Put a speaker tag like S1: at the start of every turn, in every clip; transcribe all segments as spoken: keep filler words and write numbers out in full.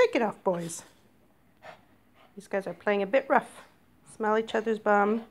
S1: Shake it off, boys. These guys are playing a bit rough. Smell each other's bum.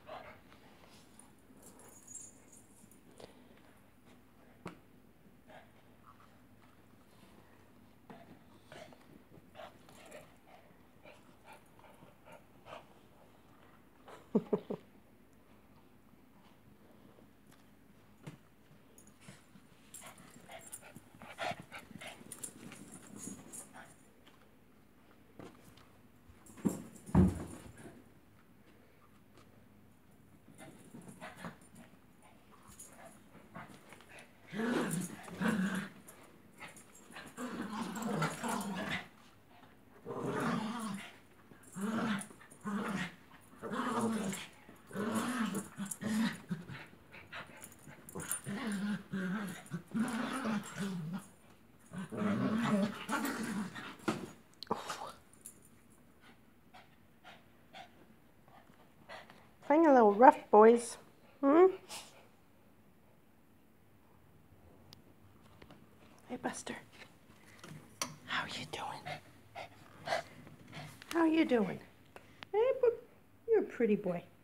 S1: Playing a little rough, boys. Hmm? Hey, Buster. How you doing? How you doing? Hey, you're a pretty boy.